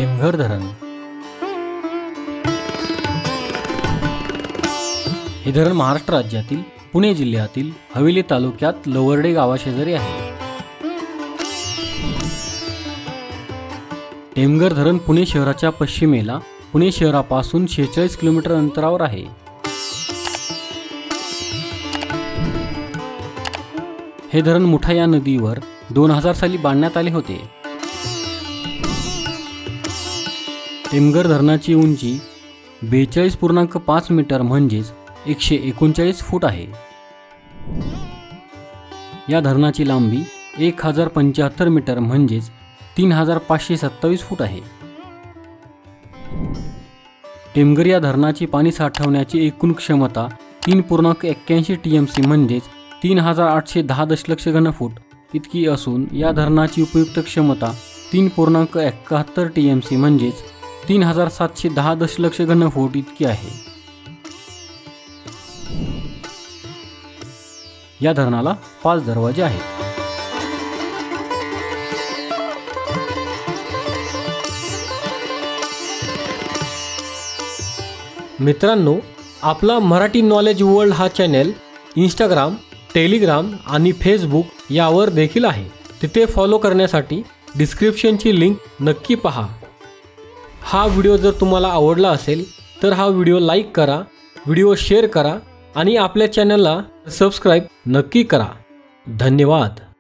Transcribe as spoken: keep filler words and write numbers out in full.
टेमघर धरण हे धरण महाराष्ट्र राज्यातील पुणे जिल्ह्यातील हवेली तालुक्यात लवर्डे गावाशेजारी आहे। टेमघर धरण पुणे शहराच्या पश्चिमेला पुणे शहरापासून शेहेचाळीस किलोमीटर अंतरावर आहे। हे धरण मुठा या नदीवर दोन हजार साली बांधण्यात आले होते। टेमघर धरणाची उंची बेचाळीस पूर्णांक पाच मीटर म्हणजेच एकशे एकोणचाळीस फूट आहे। या धरणाची लांबी एक हजार पंच्याहत्तर मीटर म्हणजेच तीन हजार पाचशे सत्तावीस फूट आहे। टेमघर या धरणाची पाणी साठवण्याची एकूण क्षमता तीन पूर्णांक एक्क्याऐंशी टी एम सी म्हणजेच तीन हजार आठशे दहा दशलक्ष घनफूट इतकी असून या धरणाची उपयुक्त क्षमता तीन पूर्णांक एकाहत्तर टी एम सी म्हणजेच तीन हजार सातशे दहा दशलक्ष घनफूट इतकी आहे। या धरणाला पाच दरवाजे आहेत। मित्रांनो, आपला मराठी नॉलेज वर्ल्ड हा चॅनल इंस्टाग्राम, टेलिग्राम आणि फेसबुक यावर देखील आहे। तिथे फॉलो करण्यासाठी डिस्क्रिप्शनची लिंक नक्की पहा। हा व्हिडिओ जर तुम्हाला आवडला असेल तर हा व्हिडिओ लाईक करा, व्हिडिओ शेअर करा आणि आपल्या चॅनलला सबस्क्राईब नक्की करा। धन्यवाद।